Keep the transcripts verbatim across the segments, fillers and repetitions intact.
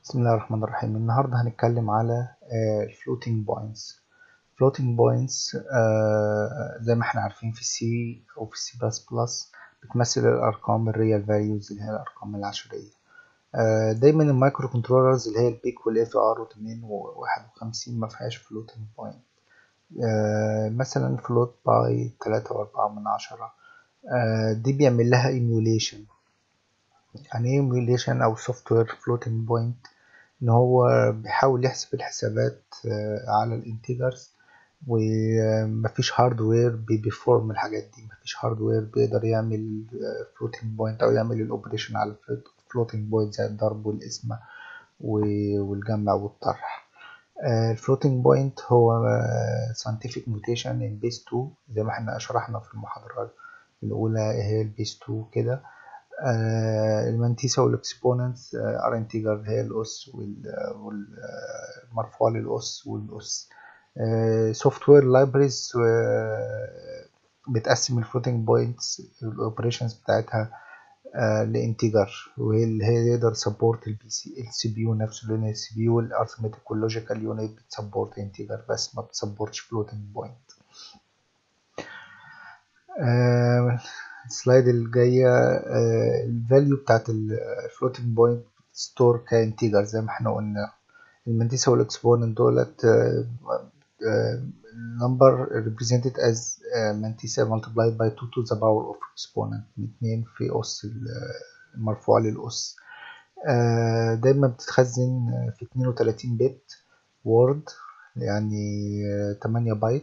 بسم الله الرحمن الرحيم. النهاردة هنتكلم على الفلوتينج بوينتس. فلوتينج بوينتس زي ما احنا عارفين في السي أو في السي بلس بلس بتمثل الأرقام الريال فاليوز اللي هي الأرقام العشرية. آه، دايما المايكرو كنترولرز اللي هي البيك والاف ار واتنين وواحد وخمسين ما فيهاش فلوتينج بوينت. مثلا فلوت باي تلاتة وأربعة من عشرة. آه، دي بيعمل لها ايميوليشن. يعني ايه ايميوليشن أو سوفت وير فلوتينج بوينت؟ ان هو بيحاول يحسب الحسابات على الانتجرز، ومفيش هاردوير بيفورم الحاجات دي. مفيش هاردوير بيقدر يعمل فلوتينج بوينت او يعمل الاوبريشن على فلوتينج بوينت زي الضرب والقسمة والجمع والطرح. الفلوتينج بوينت هو scientific notation in base اتنين زي ما احنا شرحنا في المحاضرة الأولى هي البيس اتنين كده. آه المانتيسا والاكسبوننتس ار انتجر هي الأس والمرفوع للأس والأس. سوفت وير لايبريز بتقسم الفلوتنج بوينتس الاوبريشنز بتاعتها آه لانتجر، وهي اللي هي يقدر سبورت البي سي السي بي يو نفسه، لان السي بي يو الارثماتيك واللوجيكال يونت بتسبورت انتجر بس ما بتسبورتش فلوتنج بوينت. السلايد الجاية الفاليو بتاعت الفلوتنج بوينت ستور كانتيجر زي ما احنا قلنا. المنتيسة والاكسبوننت دولت number represented as منتيسة multiplied by two to the power of exponent، اتنين في أس المرفوع للأس. دايما بتتخزن في اتنين وتلاتين بت وورد، يعني تمانية بايت.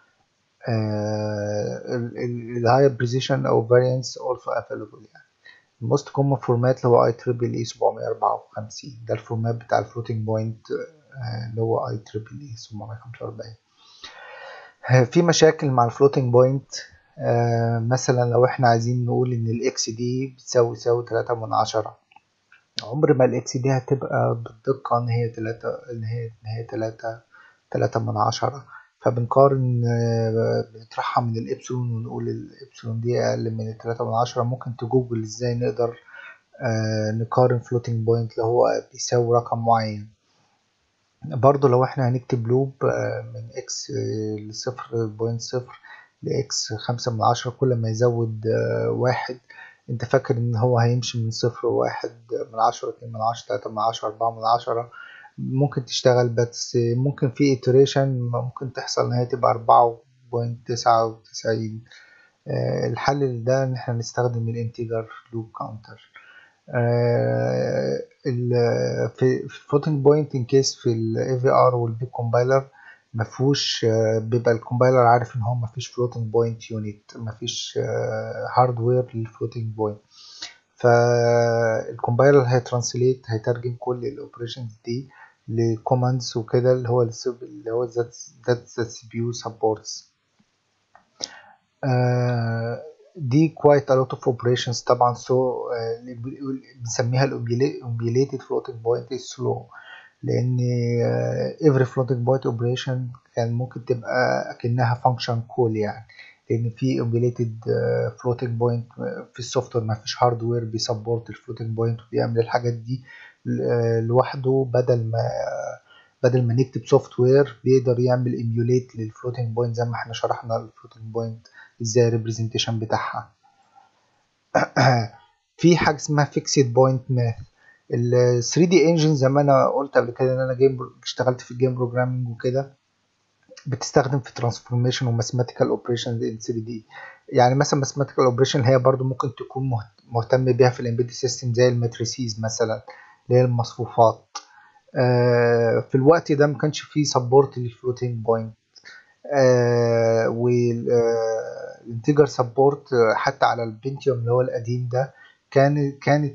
الهاي بريسيشن او فاريانس also available. يعني الموست كومن فورمات اللي هو اي تريبل اي سبعمية أربعة وخمسين، ده الفورمات بتاع الفلوتنج بوينت اللي هو اي تريبل اي سبعمية خمسة وأربعين. في مشاكل مع الفلوتنج بوينت. مثلا لو احنا عايزين نقول ان الاكس دي بتساوي تساوي تلاتة من عشرة، عمر ما الاكس دي هتبقى بالدقة ان هي تلاتة ان هي ان هي تلاتة تلاتة من عشرة. فبنقارن بنطرحها من الإبسلون ونقول الإبسلون دي أقل من التلاتة من عشرة. ممكن تجوجل إزاي نقدر نقارن فلوتنج بوينت اللي هو بيساوي رقم معين. برضو لو احنا هنكتب لوب من إكس لصفر بوينت صفر لإكس خمسة من عشرة، كل ما يزود واحد انت فاكر ان هو هيمشي من صفر واحد من عشرة اتنين من عشرة تلاتة من عشرة أربعة من عشرة. ممكن تشتغل، بس ممكن في iteration ممكن تحصل ان هي تبقى أربعة بوينت تسعة وتسعين. الحل ده ان احنا نستخدم الانتجر لوب كاونتر. في الفلوتنج بوينت ان كيس في الاي في ار والبيك كومبايلر مفهوش، بيبقى الكومبايلر عارف ان هو مفيش فلوتنج بوينت يونت، مفيش هاردوير للفلوتنج بوينت. فالكومبايلر هيترانسليت هيترجم كل الاوبريشنز دي لكوماندز وكده، اللي هو اللي هو ذات ذات سي بي يو سبورتس. دي quite a lot of operations طبعا. so بنسميها الامبيليتد floating point is slow، لان every floating point operation كان ممكن تبقى اكنها function call، يعني لان في امبيليتد floating point في السوفت وير ما فيش هاردوير بيسبورت الفلوتنج بوينت وبيعمل الحاجات دي لوحده. بدل ما بدل ما نكتب سوفت وير بيقدر يعمل ايميوليت للفلوتنج بوينت زي ما احنا شرحنا الفلوتنج بوينت ازاي الريبريزنتيشن بتاعها. في حاجه اسمها فيكسد بوينت ماث. ال ثري دي انجن زي ما انا قلت قبل كده ان انا جيم اشتغلت في الجيم بروجرامينج وكده، بتستخدم في ترانسفورميشن وماثيماتيكال اوبريشنز ان ثري دي. يعني مثلا ماثيماتيكال اوبريشن هي برضو ممكن تكون مهتم بيها في الامبيدد سيستم زي الماتريسيز مثلا اللي هي المصفوفات. آه في الوقت ده ما كانش فيه سبورت للفلوتنج بوينت، آه والانتجر سبورت حتى على البنتيوم اللي هو القديم ده. كان كانت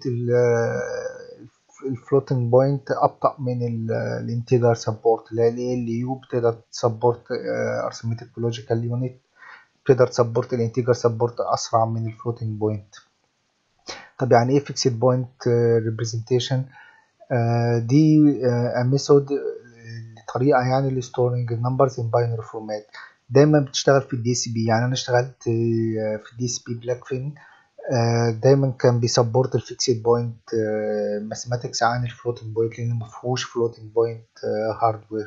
الفلوتنج بوينت ابطأ من الانتجر سبورت اللي هي ال يو بتقدر تسبورت ارثماتيك لوجيكال يونت، بتقدر تسبورت الانتجر سبورت اسرع من الفلوتنج بوينت. طب يعني ايه فيكسد بوينت ريبريزنتيشن؟ دي ميثود طريقه يعني لستورنج النمبرز ان باينري فورمات. دايما بتشتغل في الدي سي بي. يعني انا اشتغلت في الدي سي بي بلاك فين آه، دايما كان بيسبورت الفيكسد بوينت ماثيماتكس عن الفلوتنج بوينت لان مفيهوش فلوتنج بوينت هاردوير.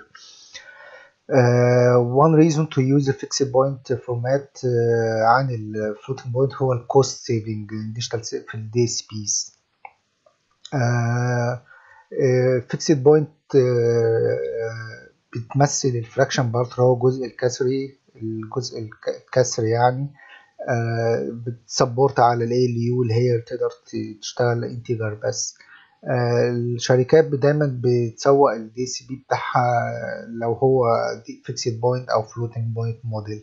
one reason to use a fixed point format آه، عن الفلوتنج بوينت هو الكوست سيفنج ديجيتال في الدي سبيس. فيكسد بوينت بتمثل الفراكشن بارت هو الجزء الكسري، الجزء الك- الكسري يعني. آه، بتسبورت على الاي ال يو اللي هي تقدر ت- تشتغل انتجر بس. آه، الشركات دايما بتسوق الدي سي بي بتاعها لو هو فيكسد بوينت او فلوتنج بوينت موديل.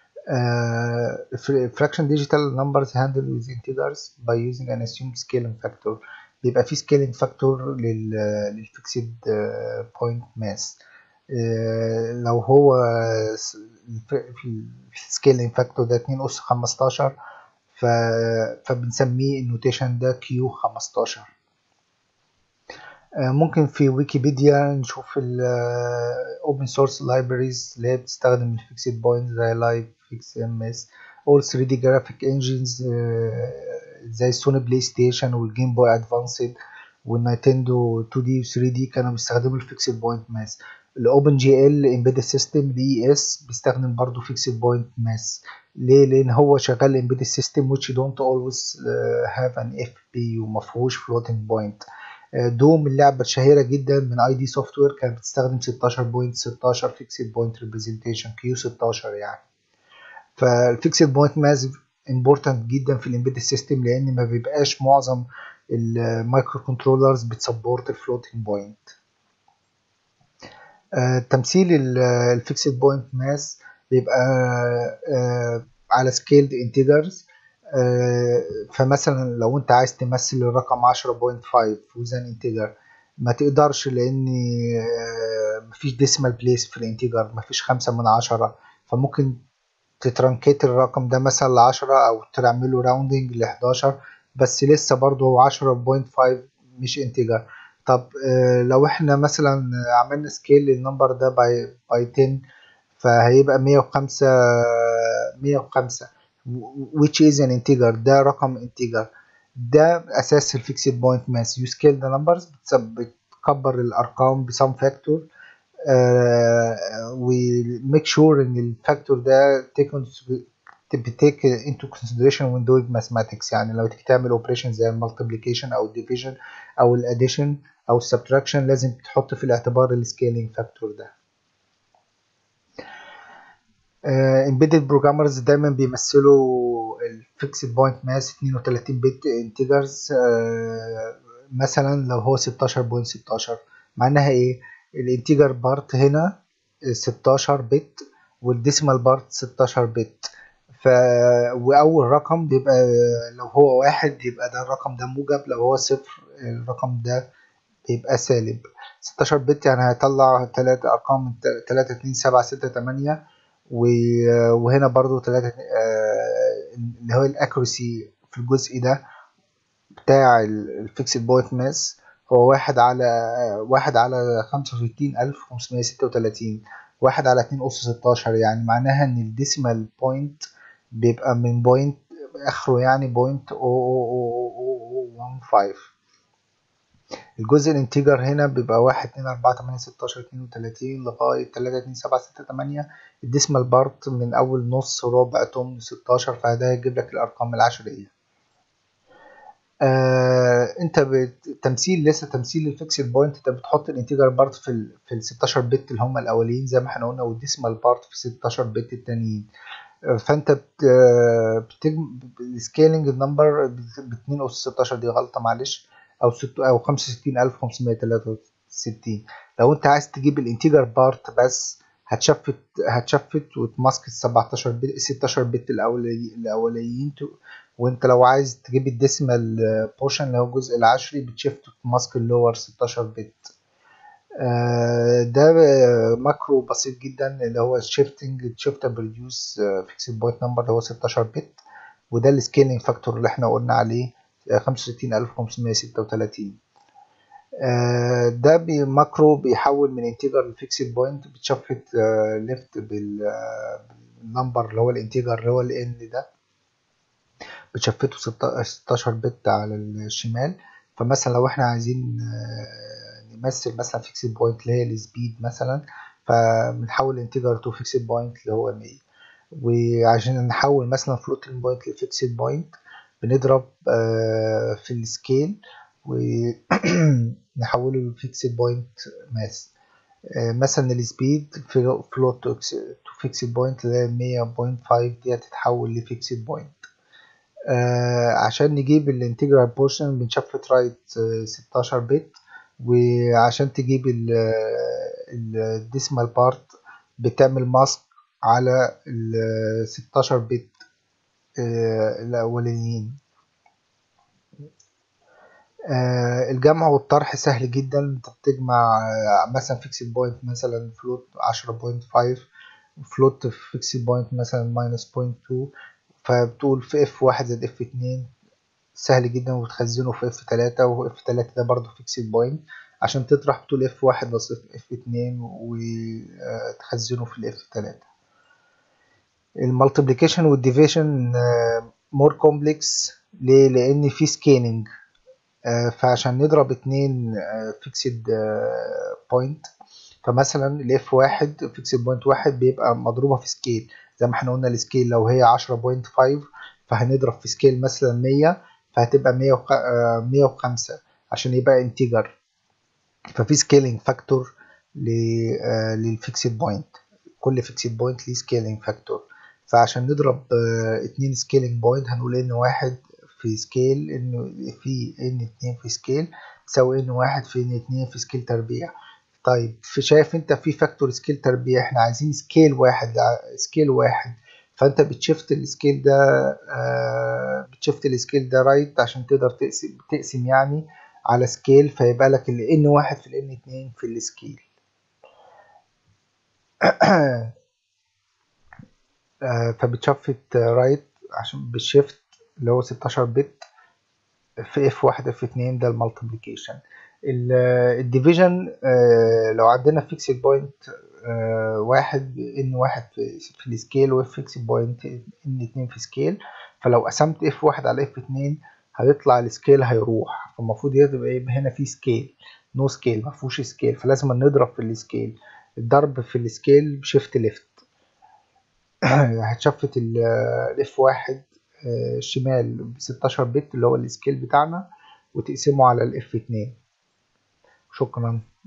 fraction digital numbers handled with integers by using an assumed scaling factor. بيبقى في scaling factor لل للفيكسد بوينت ماس. لو هو س- في السكيلينج فاكتور ده اتنين أس خمستاشر، ف... فبنسميه النوتيشن ده كيو خمستاشر. آه، ممكن في ويكيبيديا نشوف ال آه، open source libraries اللي هي بتستخدم الفيكسد بوينت زي لايف فيكس ام اس all ثري دي graphic engines آه، زي سوني بلاي ستيشن والجيم بوي ادفانسد والنينتندو تو دي و ثري دي كانوا بيستخدموا الفيكسد بوينت ماس. الاوبن جي ال امبيدد سيستم دي اي اس بيستخدم برضه فيكسد بوينت ماس. ليه؟ لان هو شغال امبيدد سيستم which don't always uh, have an اف بي ومفهوش floating point. دوم اللعبة الشهيرة جدا من اي دي سوفت وير كانت بتستخدم ستاشر بوينت ستاشر فيكسد بوينت ريبريزنتيشن كيو ستاشر يعني. فالفيكسد بوينت ماس امبورتنت جدا في الامبيدد سيستم لان ما بيبقاش معظم المايكرو كنترولرز بتسبورت الفلوتنج بوينت. تمثيل الفيكسد بوينت ماس بيبقى آه، على سكيلد انتجرز. فمثلا لو انت عايز تمثل الرقم عشرة بوينت خمسة وزن انتجر ما تقدرش لان آه، مفيش ديسمال بليس في الانتجر، مفيش خمسة من عشرة، فممكن تترنكيت الرقم ده مثلا لعشرة او تعمله راوندنج لحداشر بس لسه برضه هو عشرة بوينت خمسة مش انتجر. طب آه، لو احنا مثلا عملنا سكيل للنمبر ده باي باي عشرة فهيبقى مية وخمسة مية وخمسة which is an integer، ده رقم integer. ده اساس الفيكسد بوينت ماس. يو سكيل ذا نمبرز، بتكبر الارقام بسم فاكتور وميك شور ان الفاكتور ده بتيك انتو consideration when doing mathematics. يعني لو تيجي تعمل اوبريشن زي المالتيبليكيشن او الديفيجن او الاديشن او السبتراكشن لازم تحط في الاعتبار السكيلينج فاكتور ده. امبيدد بروجرامرز دايما بيمثلوا الفيكسد بوينت ماس اتنين وتلاتين بت انتجرز. مثلا لو هو ستاشر بوينت ستاشر معناها ايه؟ الانتجر بارت هنا ستاشر بت والديسمال بارت ستاشر بت. ف واول رقم بيبقى لو هو واحد يبقى ده الرقم ده موجب، لو هو صفر الرقم ده بيبقى سالب. ستاشر بت يعني هيطلع تلاتة ارقام تلاتة اتنين سبعة ستة تمانية. وهنا برضو تلاتة اللي هو الاكوريسي في الجزء ده بتاع الفيكسد بوينت ماس هو واحد على واحد على خمسة وستين ألف خمسمية ستة وتلاتين، واحد على اتنين أس ستاشر. يعني معناها إن الديسمال بوينت بيبقى من بوينت آخره يعني بوينت أو أو أو أو وان فايف. الجزء الانتجر هنا بيبقى واحد اتنين أربعة تمانية ستاشر اتنين وتلاتين لغاية تلاتة اتنين سبعة ستة تمانية. الديسمال بارت من أول نص ربع تمن ستاشر، فده هيجيب لك الأرقام العشرية. آه انت بالتمثيل لسه تمثيل الفيكسد بوينت انت بتحط الانتجر بارت في ال في ال ستاشر بت اللي هم الاولين زي ما احنا قلنا والديسمال بارت في ستاشر بت التانيين. آه فانت بت بتجم السكيلنج النمبر ب اتنين اس ستاشر، دي غلطه معلش، او ست او خمسة وستين ألف وخمسمية تلاتة وستين. لو انت عايز تجيب الانتجر بارت بس هتشفت هتشفت وتماسك ال سبعتاشر بت ستاشر بت الاولي الاوليين. وانت لو عايز تجيب الديسمال بورشن اللي هو الجزء العشري بتشفت ماسك اللور ستاشر بت. ده ماكرو بسيط جدا اللي هو شيفتنج شيفت بروديوس فيكسد بوينت نمبر اللي هو ستاشر بت. وده السكيلينج فاكتور اللي احنا قلنا عليه خمسة وستين ألف خمسمية ستة وتلاتين. ده ماكرو بيحول من انتجر لفيكسد بوينت بتشفت ليفت بالنمبر اللي هو الانتجر اللي هو ال n ده بتشفته ستاشر بت على الشمال. فمثلا لو احنا عايزين نمثل مثلا فيكسد بوينت اللي هي السبيد مثلا، فبنحول انتجر تو فيكسد بوينت اللي هو مية. وعشان نحول مثلا فلوتنج بوينت لفيكسد بوينت بنضرب في السكيل ونحوله لفيكسد بوينت ماس. مثلا السبيد في فلوت تو فيكسد بوينت اللي هي مية بوينت خمسة دي هتتحول لفيكسد بوينت. آه عشان نجيب الانتجرال بورشن بنشفت رايت ستاشر بت، وعشان تجيب الديسمال بارت بتعمل ماسك على ال ستاشر بت آه الاولانيين. آه الجمع والطرح سهل جدا. انت بتجمع آه مثلا فيكسد بوينت مثلا فلوت عشرة بوينت خمسة، فلوت فيكسد بوينت مثلا ماينس بوينت اتنين، فبتقول في اف واحد زائد اف اتنين سهل جدا، وتخزنه في اف تلاتة، واف تلاتة ده برضه فيكسد بوينت. عشان تطرح بتقول اف واحد ناقص اف اتنين وتخزنه في الاف تلاتة. المالتيبليكيشن والديفيجن مور كومبلكس. ليه؟ لان في سكيلينج. فعشان نضرب اتنين فيكسد بوينت، فمثلا الاف واحد فيكسد بوينت واحد بيبقى مضروبة في سكيل. زي ما احنا قلنا السكيل لو هي عشرة بوينت خمسة، فهنضرب في سكيل مثلا مية، فهتبقى مية وخمسة عشان يبقى انتجر. ففي سكيلينج فاكتور للفيكسد بوينت، كل فيكسد بوينت ليه سكيلينج فاكتور. فعشان نضرب اتنين سكيلينج بوينت هنقول ان واحد في سكيل ان في ان اتنين في سكيل تساوي ان واحد في ان اتنين في سكيل تربيع. طيب في شايف انت في فاكتور سكيل تربيع، احنا عايزين سكيل واحد سكيل واحد. فانت بتشفت السكيل ده آه بتشفت السكيل ده رايت عشان تقدر تقسم تقسم يعني على سكيل، فيبقى لك ال ان واحد في ال ان اتنين في السكيل. آه فبتشفت رايت عشان بالشيفت اللي هو ستاشر بت في اف واحد اف اتنين، ده المالتيبليكيشن. الديفيجن آه لو عندنا فيكسد بوينت آه واحد ان واحد في, في السكيل، واف فيكسد بوينت ان اتنين في سكيل، فلو قسمت اف واحد على اف اتنين هيطلع السكيل هيروح. فالمفروض يبقى يبقى هنا في سكيل، نو سكيل ما فيهوش سكيل، فلازم نضرب في السكيل. الضرب في السكيل بشيفت ليفت. هتشفت الاف واحد شمال ب ستاشر بت اللي هو السكيل بتاعنا، وتقسمه على الاف اتنين. شكرا.